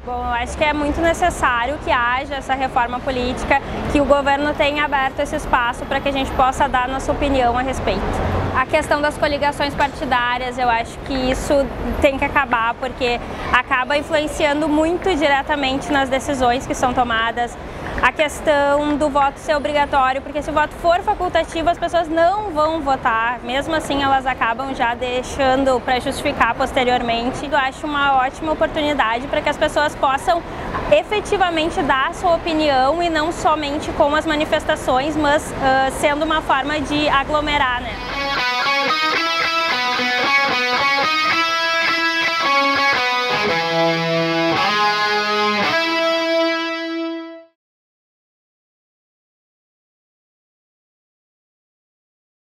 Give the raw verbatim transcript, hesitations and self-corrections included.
Bom, eu acho que é muito necessário que haja essa reforma política, que o governo tenha aberto esse espaço para que a gente possa dar nossa opinião a respeito. A questão das coligações partidárias, eu acho que isso tem que acabar, porque acaba influenciando muito diretamente nas decisões que são tomadas. A questão do voto ser obrigatório, porque se o voto for facultativo, as pessoas não vão votar, mesmo assim elas acabam já deixando para justificar posteriormente. Eu acho uma ótima oportunidade para que as pessoas possam efetivamente dar a sua opinião e não somente com as manifestações, mas uh, sendo uma forma de aglomerar, né?